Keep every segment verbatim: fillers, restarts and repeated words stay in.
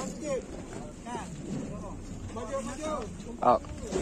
Oh.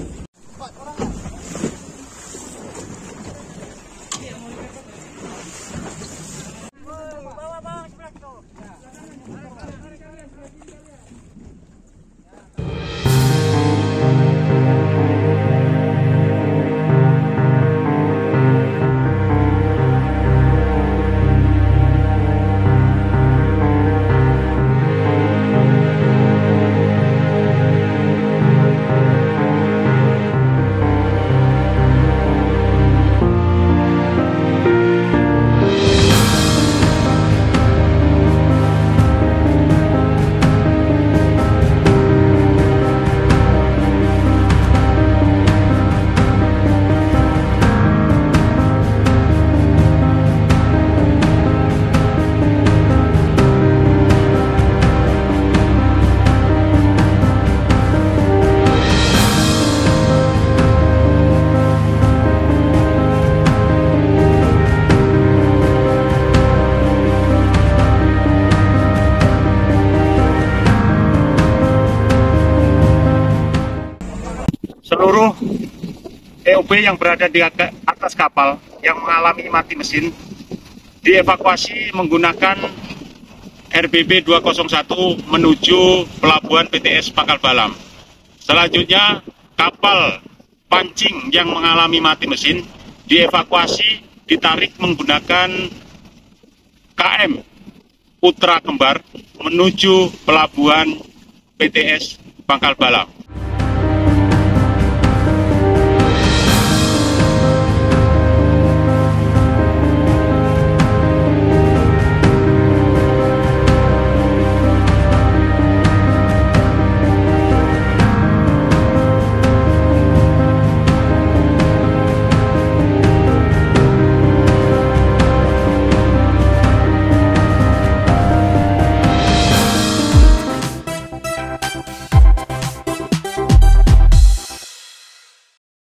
Seluruh E O B yang berada di atas kapal yang mengalami mati mesin dievakuasi menggunakan R B B dua nol satu menuju pelabuhan P T S Pangkal Balam. Selanjutnya kapal pancing yang mengalami mati mesin dievakuasi ditarik menggunakan K M Putra Kembar menuju pelabuhan P T S Pangkal Balam.